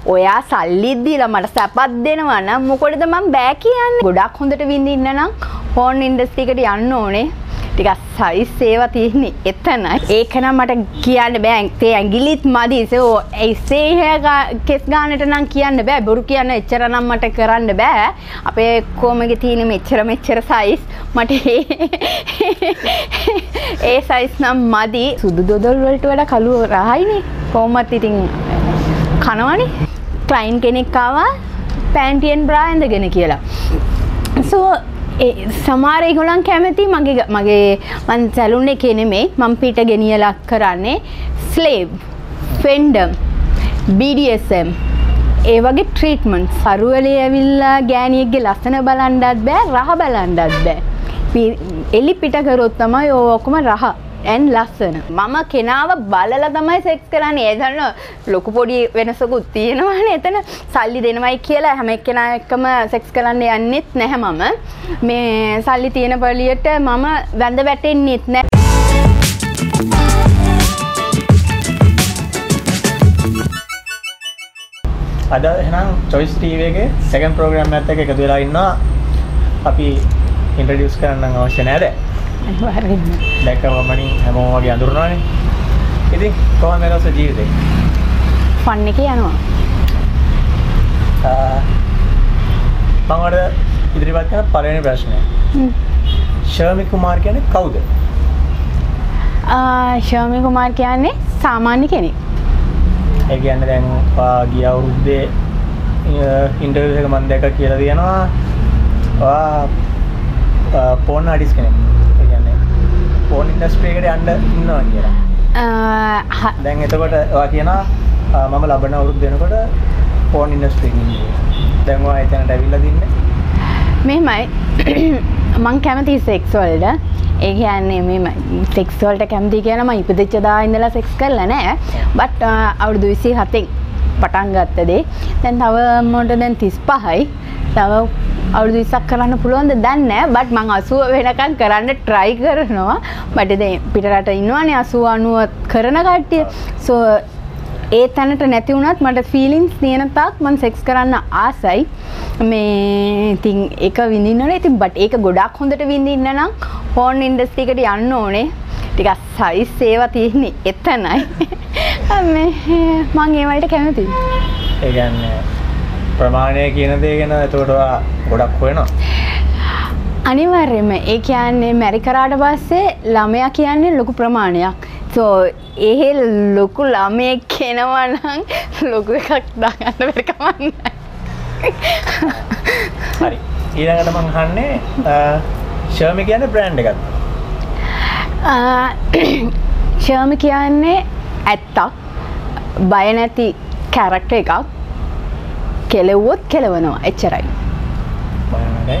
ඔයා සල්ලි දීලා මට සපත් දෙනවා නම් මොකටද මම බෑ කියන්නේ? ගොඩක් හොඳට විඳින්න නම් ෆෝන් ඉන්ඩස්ට්‍රි එකට යන්න ඕනේ. ටිකක් සයිස් ඒවා තියෙන්නේ එතනයි. ඒක නම් මට කියන්න බෑ. තේ ඇඟිලිත් මදි. කෙස් ගන්නට නම් කියන්න බෑ. බොරු කියන්න එච්චර නම් මට කරන්න බෑ. අපේ කොමගේ තියෙන මෙච්චර සයිස් මට ඒ සයිස් නම් මදි. සුදු දොඩොල් වලට වඩා කළු රහයිනේ. කොහොමත් ඉතින් කනවනේ. ක්ලයින්ට් කෙනෙක් ආවා පැන්ටි ඇන් බ්‍රා ඇඳගෙන කියලා. සමහර ඒගොල්ලන් කැමති මගේ මං සැලුන් එකේ නෙමෙයි මං පිට ගෙනියලා කරන්නේ ස්ලේව් ෆෙන්ඩම් BDSM ඒ වගේ ට්‍රීට්මන්ට් සරුවලේ ඇවිල්ලා ගෑණියෙක්ගේ ලස්සන බලන්නත් බෑ රහ බලන්නත් බෑ එලි පිට කරොත් තමයි ඔය ඔක්කොම රහ and ලස්සන මම කෙනාව බලලා තමයි සෙක්ස් කරන්නේ ඒ දන්න ලොකු පොඩි වෙනසකුත් තියෙනවානේ එතන සල්ලි දෙනවයි කියලා හැම එක්කෙනා එක්කම සෙක්ස් කරන්න යන්නෙත් නැහැ මම මේ සල්ලි තියෙන පළියට මම වැඳ වැටෙන්නෙත් නැහැ අද එහෙනම් Choice TV එකේ second program එකත් එක්ක එකතු වෙලා ඉන්නවා අපි introduce කරන්න අවශ්‍ය නැහැ දැක්කම මනින් හැමෝම වගේ අඳුරනවානේ. ඉතින් කොහොමද මේ දවස් ජීවිතේ? ෆන් එකේ යනවා. මම වල ඉදිරිපත් කරන පළවෙනි ප්‍රශ්නය. ශර්මි කුමාර් කියන්නේ කවුද? ශර්මි කුමාර් කියන්නේ සාමාන්‍ය කෙනෙක්. ඒ කියන්නේ දැන් ගිය අවුරුද්දේ ඉන්ටර්වියු එක මම දැක්කා කියලා තියෙනවා. පෝන් ආටිස්ට් කෙනෙක්. ෆෝන් ඉන්ඩස්ට්‍රි එකට යන්න ඉන්නවා කියලා. දැන් එතකොට ඔයා කියනවා මම ලබන අවුරුද්ද වෙනකොට ෆෝන් ඉන්ඩස්ට්‍රි එකේ ඉන්නේ. දැන් ඔයා එතනට ඇවිල්ලා දින්නේ. මෙහෙමයි මං කැමති සෙක්ස් වලට. ඒ කියන්නේ මෙහෙමයි සෙක්ස් වලට කැමති කියලා මම ඉපදෙච්ච දා ඉඳලා සෙක්ස් කරලා නැහැ. බට් අවුරුදු 27න් පටන් ගත්ත දේ. දැන් තව මොකද දැන් 35යි. තව අවුරුදු 20ක් කරන්න පුළුවන්ද දන්නේ නැහැ බට් මම 80 වෙනකන් කරන්න try කරනවා බට් දැන් පිටරට ඉන්නවනේ 80 90 කරන කට්ටිය සෝ ඒ තැනට නැති වුණත් මට feelings තියෙන තාක් මම sex කරන්න ආසයි මේ ඉතින් ඒක විඳින්න ඕනේ ඉතින් බට් ඒක ගොඩක් හොඳට විඳින්න නම් porn industry එකට යන්න ඕනේ ටිකක් size ඒවා තියෙන්නේ එතනයි මේ මම ඒ වලට කැමතියි ඒ කියන්නේ ප්‍රමාණය කියන දේ ගැන එතකොට ගොඩක් හොයනවා අනිවාර්යයෙන්ම ඒ කියන්නේ මැරි කරාට පස්සේ ළමයා කියන්නේ ලොකු ප්‍රමාණයක් සෝ ඒ ලොකු ළමයෙක් කෙනවා නම් ලොකු එකක් දාගන්න බැරි කමක් හරි ඊළඟට මම අහන්නේ ශර්මි කියන්නේ බ්‍රෑන්ඩ් එකක්ද ශර්මි කියන්නේ ඇත්තක් බය නැති කැරක්ටර් එකක් කෙලවුවොත් කෙලවනවා එච්චරයි බලන්නයි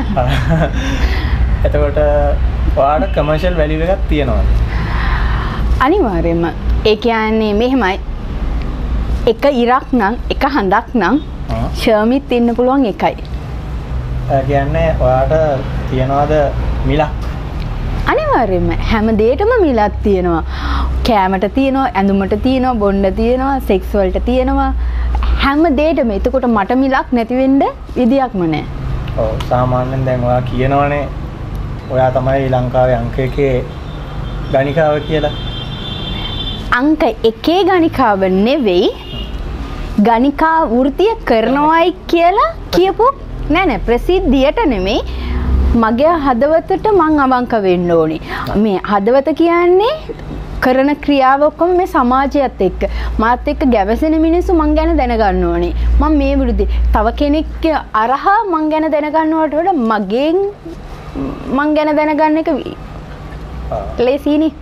එතකොට ඔයාලට කමර්ෂල් වැලියු එකක් තියෙනවද අනිවාර්යයෙන්ම ඒ කියන්නේ මෙහෙමයි එක ඉරක් නම් එක හඳක් නම් ශර්මිත් ඉන්න පුළුවන් එකයි කියන්නේ ඔයාලට තියනවාද මිලක් අනිවාර්යයෙන්ම හැම දෙයකම මිලක් තියෙනවා කෑමට තියෙනවා ඇඳුමට තියෙනවා බොන්න තියෙනවා සෙක්ස් වලට තියෙනවා හැම දෙයකම එතකොට මට මිලක් නැති වෙන්න විදියක්ම නැහැ. ඔව් සාමාන්‍යයෙන් දැන් ඔයා කියනවනේ ඔයා තමයි ලංකාවේ අංක 1 ගණිකාව කියලා. අංක 1 ගණිකාව නෙවෙයි ගණිකා වෘත්තිය කරනවායි කියලා කියපු නෑ ප්‍රසිද්ධියට නෙමෙයි මගේ හදවතට මං අවංක වෙන්න ඕනේ. මේ හදවත කියන්නේ කරන ක්‍රියාව ඔක්කොම මේ සමාජයත් එක්ක මාත් එක්ක ගැවසෙන මිනිස්සු මං ගැන දැනගන්න ඕනේ. මම මේ වෘත්ති තව කෙනෙක්ගේ අරහා මං ගැන දැනගන්නවට වඩා මගෙන් මං ගැන දැනගන්න එක ලේසියිනේ.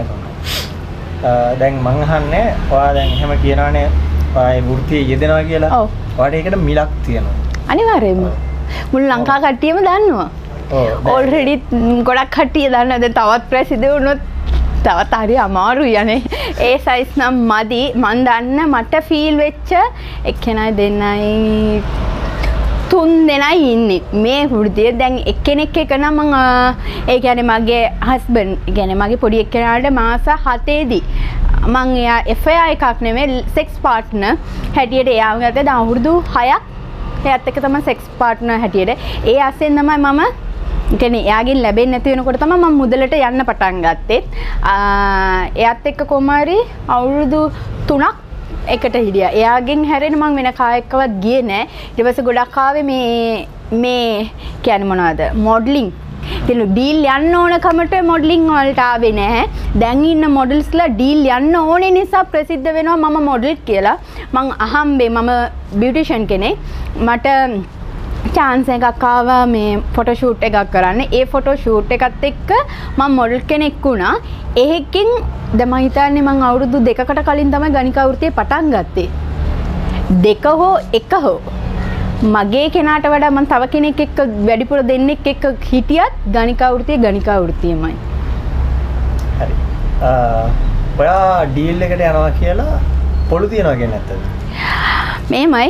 දැන් මං අහන්නේ ඔයා දැන් එහෙම කියනවානේ ඔයා වෘත්තියේ යෙදෙනවා කියලා. ඔව්. ඔයාට ඒකට මිලක් තියෙනවා. අනිවාර්යයෙන්ම. මුළු ලංකා කට්ටියම දන්නවා. ඔව්. ඔල්රෙඩි ගොඩක් කට්ටිය දන්නවා. දැන් තවත් ප්‍රසිද්ධ වුණොත් තවත් හරි අමාරුයි යන්නේ. ඒ සයිස් නම් මදි. මන් දන්න මට ෆීල් වෙච්ච එක්කෙනයි දෙන්නයි තුන් දෙනයි ඉන්නේ මේ වෘතිය. දැන් එක්කෙනෙක් එක නම් මම ඒ කියන්නේ මගේ හස්බන්ඩ් කියන්නේ මගේ පොඩි එක්කෙනාට මාස 7ේදී මම එයා FIR එකක් නෙමෙයි සෙක්ස් පාර්ට්නර් හැටියට එයාව ගත්තා. දැන් අවුරුදු 6ක් එයාත් එක්ක තමයි සෙක්ස් පාර්ට්නර් හැටියට. ඒ ASEAN තමයි මම කියන්නේ එයාගෙන් ලැබෙන්නේ නැති වෙනකොට තමයි මම මුදලට යන්න පටන් ගත්තේ. එයාත් එක්ක කොමාරි අවුරුදු 3ක් එකට හිටියා. එයාගෙන් හැරෙන්න මම වෙන කායකවත් ගියේ නෑ. ඊට පස්සේ ගොඩක් ආවේ මේ කියන්නේ මොනවද? මොඩලින්. ඉතින් ඩීල් යන්න ඕන කමට මොඩලින් වලට ආවේ නැහැ. දැන් ඉන්න මොඩල්ස්ලා ඩීල් යන්න ඕනේ නිසා ප්‍රසිද්ධ වෙනවා මම මොඩල් කියලා. මං අහම්බේ මම බියුටිෂන් කෙනෙක්. මට chance එකක් ආවා මේ ෆොටෝ ෂූට් එකක් කරන්න. ඒ ෆොටෝ ෂූට් එකත් එක්ක මම මොඩල් කෙනෙක් වුණා. ඒකෙන් දැන් මම හිතන්නේ මං අවුරුදු 2කට කලින් තමයි ගණිකා වෘත්තිය පටන් ගත්තේ. 2 හෝ 1 හෝ මගේ කෙනාට වඩා මම තව කෙනෙක් එක්ක වැඩිපුර දෙන්නෙක් එක්ක හිටියත් ගණිකා වෘත්තියමයි. හරි. ඔයා ඩීල් එකට යනවා කියලා පොළු තියනවා කියන්නේ නැත්තද? මේමයි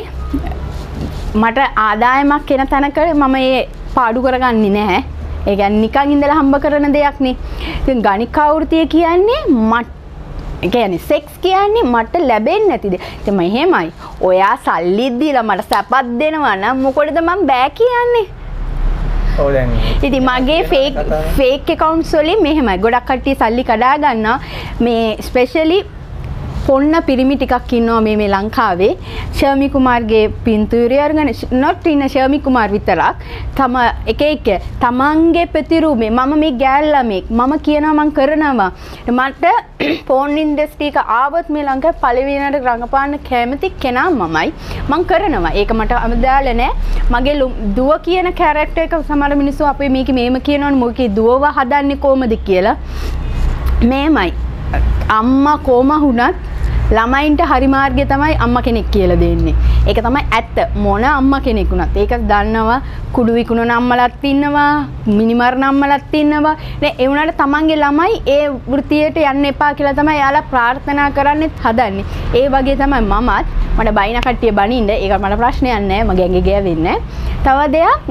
මට ආදායමක් එන තැනක මම ඒ පාඩු කරගන්නේ නැහැ. ඒ කියන්නේ නිකන් ඉඳලා හම්බ කරන දෙයක් නේ. ඉතින් ගණිකා වෘත්තිය කියන්නේ ඒ කියන්නේ සෙක්ස් කියන්නේ මට ලැබෙන්නේ නැති දේ. ඉතින් මම එහෙමයි. ඔයා සල්ලි දීලා මට සැපක් දෙනවා නම් මොකටද මම බෑ කියන්නේ? ඔව් දැන් ඉතින් මගේ ෆේක් accounts වලින් මෙහෙමයි. ගොඩක් කට්ටිය සල්ලි කඩා ගන්නවා. මේ ස්පෙෂලි පොන්න පිරිමි ටිකක් ඉන්නවා මේ ලංකාවේ. ශර්මි කුමාර්ගේ පින්තූරය අරගෙන not in ශර්මි කුමාර් විතරක් තම එක තමන්ගේ ප්‍රතිරූපේ මම මේ ගෑල්ලා මම කියනවා මම කරනවා. මට ෆෝන් ඉන්ඩස්ට්‍රි එක ආවොත් මේ ලංකාවේ පළවෙනියට රඟපාන්න කැමති කෙනා මමයි. මම කරනවා. ඒක මට අමදාල නෑ. මගේ දුව කියන කැරක්ටර් එක සමහර මිනිස්සු අපේ මේකේ මේම කියනවනේ මොකේ දුවව හදන්නේ කොහමද කියලා. මේමයි. අම්මා කොම වුණත් ළමයින්ට හරි මාර්ගය තමයි අම්මා කෙනෙක් කියලා දෙන්නේ. ඒක තමයි ඇත්ත. මොන අම්මා කෙනෙක් වුණත් ඒක දන්නවා. කුඩු විකුණන අම්මලාත් ඉන්නවා, මිනිමරණ අම්මලාත් ඉන්නවා. නේ ඒ වුණාට තමන්ගේ ළමයි ඒ වෘත්තියට යන්න එපා කියලා තමයි යාලා ප්‍රාර්ථනා කරන්නේත් හදන්නේ. ඒ වගේ තමයි මමත්. මට බයින කට්ටිය බනින්න ඒක මට ප්‍රශ්නයක් නෑ. මගේ ඇඟේ ගෑවෙන්නේ නෑ. තව දෙයක්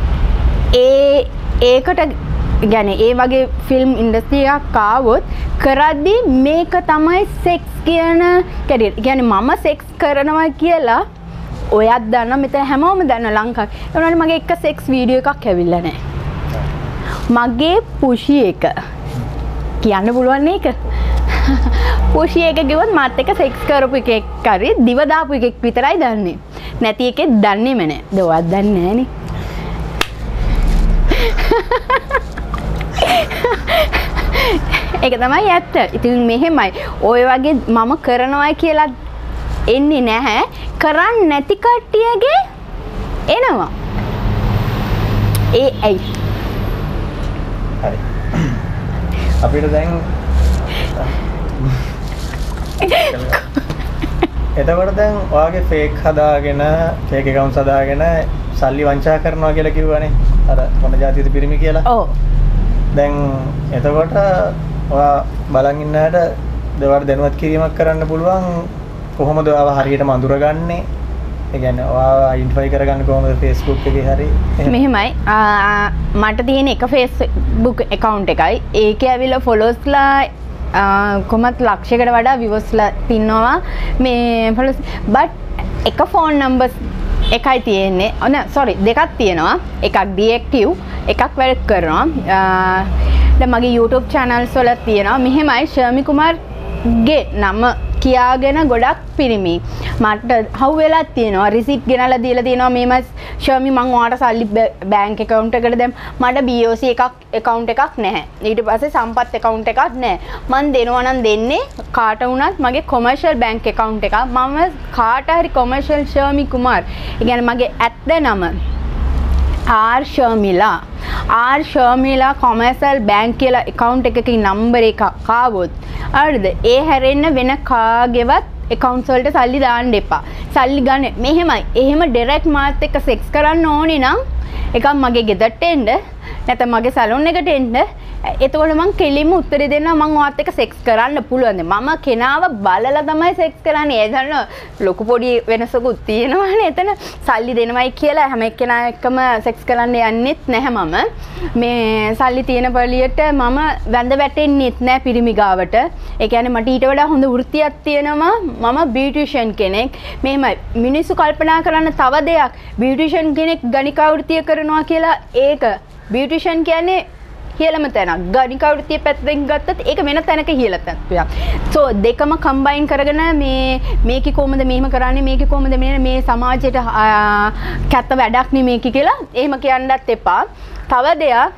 ඒකට يعني ඒ වගේ ෆිල්ම් ඉන්ඩස්ට්‍රි එකක් ආවොත් කරද්දි මේක තමයි සෙක්ස් කියන කැරියර්. يعني මම සෙක්ස් කරනවා කියලා ඔයත් දන්නා මෙතන හැමෝම දන්න ලංකාවේ. ඒ වුණාට මගේ එක සෙක්ස් වීඩියෝ එකක් ඇවිල්ලා නැහැ. මගේ පුෂි එක කියන්න පුළුවන් නේක. පුෂි එක කිව්වොත් මාත් එක්ක සෙක්ස් කරපු එකෙක් කරේ දිව දාපු එකෙක් විතරයි දන්නේ. නැති එකෙක් දන්නේම නැහැ. දවස් දන්නේ නැහනේ. ඒක තමයි ඇත්ත. ඉතින් මෙහෙමයි. ඔය වගේ මම කරනවා කියලා එන්නේ නැහැ. කරන්නේ නැති කට්ටියගේ එනවා. ඇයි? හරි. අපිට දැන් එතකොට දැන් ඔයාගේ ෆේක් හදාගෙන ෆේක් accounts හදාගෙන සල්ලි වංචා කරනවා කියලා කිව්වනේ. අර මොන જાතියද පිරිමි කියලා. ඔව්. දැන් එතකොට ඔයා බලන් ඉන්නට දෙවට දැනුවත් කිරීමක් කරන්න පුළුවන් කොහොමද ඔයාව හරියටම අඳුරගන්නේ? ඒ කියන්නේ ඔයාව අයිඩෙන්ටිෆයි කරගන්නේ කොහොමද Facebook එකේ හරි? මෙහෙමයි. මට තියෙන එක Facebook account එකයි. ඒකේ ඇවිල්ලා followsලා කොහොමත් ලක්ෂයකට වඩා viewsලා තින්නවා. මේ followers but එක phone numbers එකයි තියෙන්නේ. sorry දෙකක් තියෙනවා. එකක් deactive එකක් වැඩ කරනවා. දැන් මගේ YouTube channels වල තියෙනවා. මෙහෙමයි ශර්මි කුමාර්ගේ නම කියාගෙන ගොඩක් පිරිමි මට හවු වෙලා තියෙනවා. රිසිට් ගෙනලා දීලා තියෙනවා. මේම ශර්මි මං ඔයාලට සල්ලි බැංක් account එකට දැන් මට BOC එකක් account එකක් නැහැ. ඊට පස්සේ සම්පත් account එකක් නැහැ. මං දෙනවා නම් දෙන්නේ කාට වුණත් මගේ commercial bank account එකක්. මම කාට හරි commercial ශර්මි කුමාර්. ඒ කියන්නේ මගේ ඇත්ත නම R ශර්මිලා කොමර්ෂල් බැංක් කියලා account එකකේ නම්බර එකක් ආවොත් හරිද ඒ හැරෙන්න වෙන කාගේවත් accounts වලට සල්ලි දාන්න එපා. සල්ලි ගන්න මෙහෙමයි. එහෙම direct මාත් එක්ක sex කරන්න ඕනේ නම් එකක් මගේ ගෙදරට එන්න නැත්නම් මගේ සැලොන් එකට එන්න එතකොට මං කෙලින්ම උත්තර දෙනවා මං ඔයත් එක්ක සෙක්ස් කරන්න පුළුවන්ද? මම කෙනාව බලලා තමයි සෙක්ස් කරන්නේ. ඒ දන්න ලොකු පොඩි වෙනසකුත් තියෙනවානේ. එතන සල්ලි දෙනවයි කියලා හැම එක්කෙනා එක්කම සෙක්ස් කරන්න යන්නෙත් නැහැ මම. මේ සල්ලි තියෙන පළියට මම වැඳ වැටෙන්නෙත් නැහැ පිරිමි ගාවට. ඒ කියන්නේ මට ඊට වඩා හොඳ වෘත්තියක් තියෙනවා. මම බියුටිෂියන් කෙනෙක්. මෙහෙමයි මිනිස්සු කල්පනා කරන්න තව දෙයක්. බියුටිෂියන් කෙනෙක් ගණිකා වෘත්තිය කරනවා කියලා ඒක බියුටිෂියන් කියන්නේ කියලම තැනක්. ගණිකා වෘත්තිය පැත්තෙන් ගත්තත් ඒක වෙන තැනක කියලා තත්ත්වයක්. සෝ දෙකම කම්බයින් කරගෙන මේකේ කොහොමද මෙහෙම කරන්නේ මේකේ කොහොමද මේ සමාජයට කැත වැඩක් නේ මේක කියලා එහෙම කියන්නත් එපා. තව දෙයක්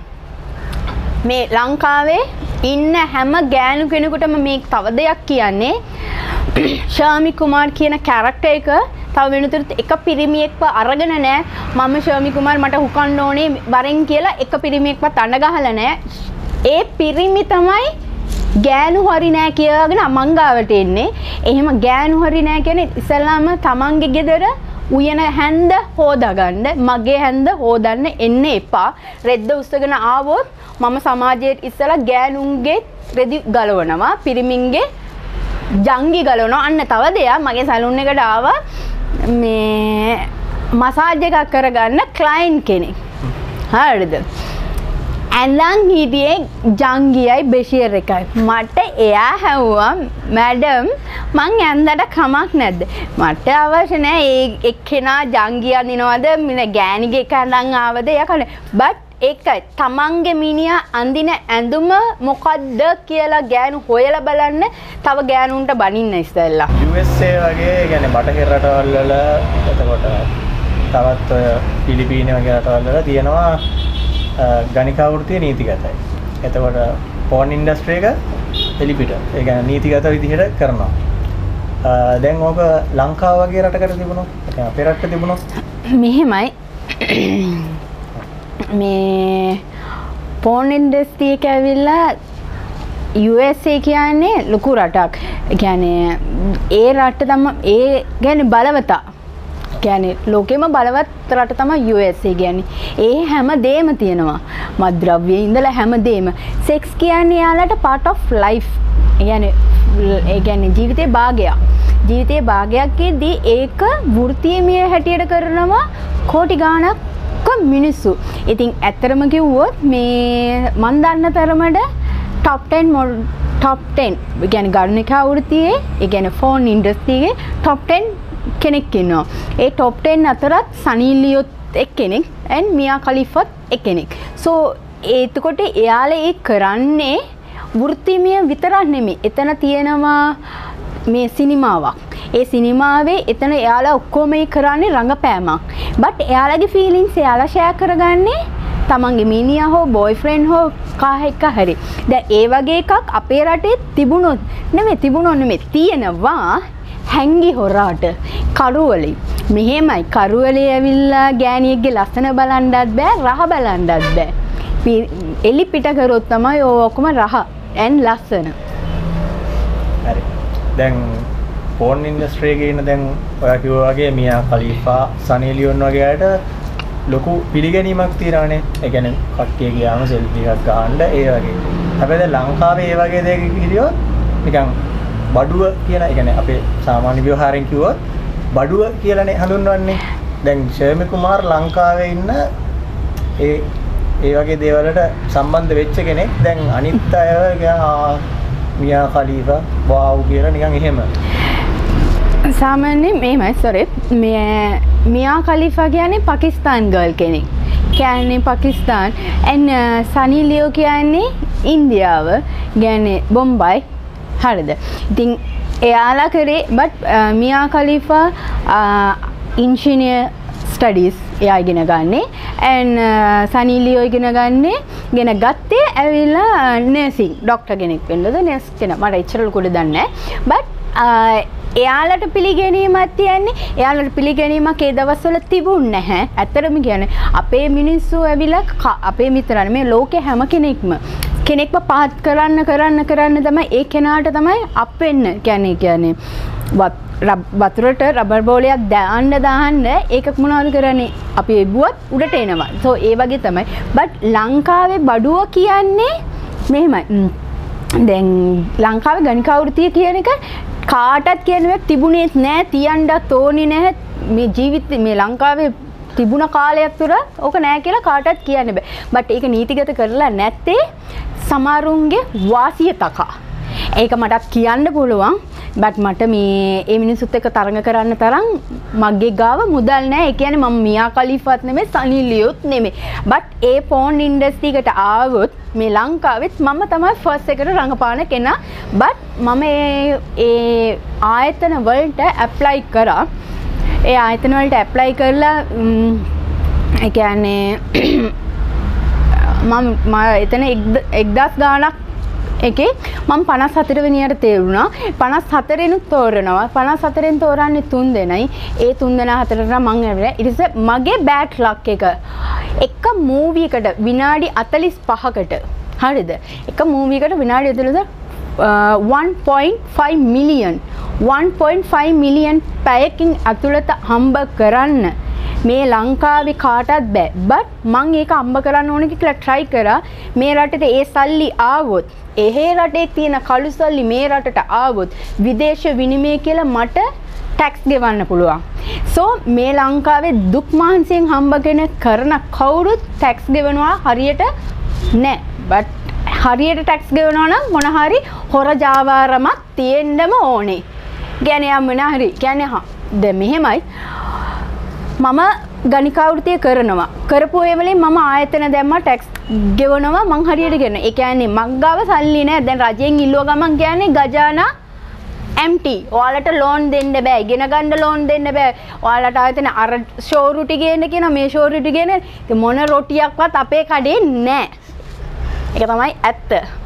මේ ලංකාවේ ඉන්න හැම ගෑනු කෙනෙකුටම මේ තව දෙයක් කියන්නේ ශාමි කුමාර් කියන කැරක්ටර් එක තව වෙනතුරුත් එක පිරිමියෙක්ව අරගෙන නැහැ. මම ශර්මි කුමාර් මට හුකන්න ඕනේ බරෙන් කියලා එක පිරිමියෙක්වත් අඬ ගහලා නැහැ. ඒ පිරිමි තමයි ගෑනු හරි නෑ කියලාගෙන අමංගාවට එන්නේ. එහෙම ගෑනු හරි නෑ කියන්නේ ඉස්සල්ලාම තමන්ගේ ගෙදර උයන හැන්ද හොදාගන්න මගේ හැන්ද හොදන්න එන්න එපා. රෙද්ද උස්සගෙන ආවොත් මම සමාජයේ ඉස්සලා ගෑනුන්ගේ රෙදි ගලවනවා පිරිමින්ගේ ජංගි ගලවනවා. අන්න තව දෙයක් මගේ සැලුන් එකට ආවා මේ මසාජ් එකක් කරගන්න ක්ලයන්ට් කෙනෙක්. හරිද? ඇඳන් හිටියේ ජංගියයි බෙෂියර් එකයි. මට එයා හැව්වා මැඩම් මං ඇඳට කමක් නැද්ද? මට අවශ්‍ය නෑ ඒ එක්කෙනා ජංගිය අඳිනවද මින ගෑණිගේ එක ඇඳන් ආවද එයා කන්නේ. බට් ඒකයි තමන්ගේ මිනිහා අඳින ඇඳුම මොකද්ද කියලා ගෑනු හොයලා බලන්න තව ගෑනුන්ට බනින්න ඉස්සෙල්ලා. USA වගේ يعني බටහිර රටවල් වල එතකොට තවත් ඔය පිලිපීන වගේ රටවල් වල තියෙනවා ගණිකා වෘත්තිය නීතිගතයි. එතකොට ෆෝන් ඉන්ඩස්ට්‍රි එක එලිපිට ඒ කියන්නේ නීතිගත විදිහට කරනවා. දැන් ඕක ලංකාව වගේ රටකට තිබුණොත් අපේ රටට තිබුණොත් මෙහෙමයි මේ ෆෝන් ඉන්ඩස්ට්‍රි එක ඇවිල්ලා USA කියන්නේ ලොකු රටක්. ඒ කියන්නේ ඒ රට තමයි ඒ කියන්නේ බලවතා. කියන්නේ ලෝකෙම බලවත් රට තමයි USA කියන්නේ. ඒ හැම දෙයක්ම තියෙනවා. මත්ද්‍රව්‍ය ඉඳලා හැම දෙයක්ම. සෙක්ස් කියන්නේ යාලට part of life. ඒ කියන්නේ ජීවිතේ භාගයක්. ජීවිතේ භාගයක්දී ඒක වෘත්තීයමය හැටියට කරනවා කෝටි ගාණක් මිනිස්සු. ඉතින් ඇත්තරම කිව්වොත් මේ මන් දන්න තරමට top 10 කියන්නේ ගණනිකා වෘත්තියේ ඒ කියන්නේ ෆෝන් ඉන්ඩස්ට්‍රියේ top 10 කෙනෙක් ඉන්නවා. ඒ top 10 අතරත් සනී ලියොත් එක්කෙනෙක් and මියා khalifaත් එක්කෙනෙක්. so එතකොට එයාලා ඒ කරන්නේ වෘත්තිමය විතරක් නෙමෙයි. එතන තියෙනවා මේ සිනිමාවක්. ඒ සිනිමාවේ එතන එයාලා ඔක්කොම කරන්නේ රංගපෑමක්. බට් එයාලගේ ෆීලිංස් එයාලා ෂෙයා කරගන්නේ තමන්ගේ මිනිහා හෝ බොයිෆ්‍රෙන්ඩ් හෝ කාහ එක හරි. දැන් ඒ වගේ එකක් අපේ රටේ තිබුණොත් නෙමෙයි තියෙනවා හැංගි හොරාට කරුවලේ. මෙහෙමයි කරුවලේ ඇවිල්ලා ගෑණියෙක්ගේ ලස්සන බලන්නත් බෑ රහ බලන්නත් බෑ. එලි පිට කරොත් තමයි ඔක්කොම රහ and ලස්සන. හරි. දැන් ෆෝන් ඉන්ඩස්ට්‍රි එකේ ඉන්න දැන් ඔයා කිව්වා වගේ මියා khalifa සනී ලියොන් වගේ අයට ලොකු පිළිගැනීමක් තියෙනවානේ. ඒ කියන්නේ කට්ටිය ගියාම සෙල්ෆි එකක් ගන්න ඒ වගේ. හැබැයි දැන් ලංකාවේ ඒ වගේ දෙයක් කිරියොත් නිකන් බඩුව කියන ඒ කියන්නේ අපේ සාමාන්‍ය ව්‍යවහාරයෙන් කිව්වොත් බඩුව කියලානේ හඳුන්වන්නේ. දැන් ශර්මි කුමාර් ලංකාවේ ඉන්න ඒ වගේ දේවල්වලට සම්බන්ධ වෙච්ච කෙනෙක්. දැන් අනිත් අය මියා khalifa වාව් කියලා නිකන් එහෙම සාමාන්‍යයෙන් මෙහෙමයි sorry මියා khalifa කියන්නේ පාකිස්තාන් ගර්ල් කෙනෙක්. කියන්නේ පාකිස්තාන් and සනී ලියෝ කියන්නේ ඉන්දියාව. කියන්නේ බොම්බයි. හරිද? ඉතින් එයාලා කරේ but මියා khalifa engineer studies එයා ඉගෙන ගන්නේ and සනී ලියෝ ඉගෙන ගත්තේ ඇවිල්ලා nursing doctor කෙනෙක් වෙන්නද nurse කෙනෙක් මට එච්චර ලොකුට දන්නේ නැහැ but එයාලට පිළිගැනීමක් තියන්නේ එයාලට පිළිගැනීමක් ඒ දවස්වල තිබුණ නැහැ. ඇත්තටම කියන්නේ අපේ මිනිස්සු ඇවිල්ලා අපේ මිත්‍රයන් මේ ලෝකේ හැම කෙනෙක්ම පහත් කරන්න තමයි ඒ කෙනාට තමයි අප් වෙන්න කියන්නේ වතුරට රබර් බෝලයක් දාන්න ඒක මොනවද කරන්නේ අපි එබුවත් උඩට එනවා. so ඒ වගේ තමයි. but ලංකාවේ බඩුව කියන්නේ මෙහෙමයි දැන් ලංකාවේ ගණිකා වෘත්තිය කියන එක කාටත් කියනවක් තිබුණේත් නෑ තියන්නත් ඕනේ නැහැ මේ ජීවිතේ මේ ලංකාවේ තිබුණ කාලයක් තුර ඕක නෑ කියලා කාටත් කියන්න බෑ. බට් ඒක නීතිගත කරලා නැත්තේ සමහරුන්ගේ වාසිය තකා. ඒක මටත් කියන්න පුළුවන්. බට් මට මේ ඒ මිනිස්සුත් එක්ක තරඟ කරන්න තරම් මගේ ගාව මුදල් නෑ. ඒ කියන්නේ මම මියා කලිෆාත් නෙමෙයි සනි ලියොත් නෙමෙයි. බට් ඒ ෆෝන් ඉන්ඩස්ට්‍රි එකට ආවොත් මේ ලංකාවෙත් මම තමයි ෆස්ට් එකට රඟපාන කෙනා. බට් මම ඒ ආයතන වලට ඇප්ලයි කරා. ඒ ආයතන වලට ඇප්ලයි කරලා ඒ කියන්නේ මම එතන 1000 ගාණක් එකේ මම 54 වෙනියට තේරුණා 54 ෙනුත් තෝරනවා 54 ෙන් තෝරන්නේ 3 දෙනයි ඒ 3 දෙනා හතරට මම ඇවිල්ලා ඊට පස්සේ මගේ බෑඩ් ලක් එක මූවි එකට විනාඩි 45කට හරිද එක මූවි එකට විනාඩි 1.5 මිලියන් 1.5 මිලියන් පැයකින් අතුලත හම්බ කරන්න මේ ලංකාවේ කාටවත් බෑ. බට් මම ඒක හම්බ කරන්න ඕනේ කියලා try කරා. මේ රටට ඒ සල්ලි ආවොත්, එහෙ රටේ තියෙන කළු සල්ලි මේ රටට ආවොත් විදේශ විනිමය කියලා මට ටැක්ස් ගෙවන්න පුළුවන්. So මේ ලංකාවේ දුක් මහන්සියෙන් හම්බගෙන කරන කවුරුත් ටැක්ස් ගෙවනවා හරියට නෑ. බට් හරියට ටැක්ස් ගෙවනවා නම් මොන හරි හොර ජාවාරමක් තියෙන්නම ඕනේ. කියන්නේ මොන හරි කියන්නේ දැන් මෙහෙමයි මම ගණිකා වෘත්තිය කරනවා. කරපු ඒ වෙලේ මම ආයතන දැම්මා ටැක්ස් ගෙවනවා මං හරියට ගෙවනවා. ඒ කියන්නේ මග්ගාව සල්ලි නෑ. දැන් රජයෙන් ඉල්ලුව ගමන් කියන්නේ ගජානා empty. ඔයාලට ලෝන් දෙන්න බෑ. ඉගෙන ගන්න ලෝන් දෙන්න බෑ. ඔයාලට ආයතන අර ෂෝරුටි ගේන්න කියන මේ ෂෝරුටි ගේන මොන රොටියක්වත් අපේ කඩේ නෑ. ඒක තමයි ඇත්ත.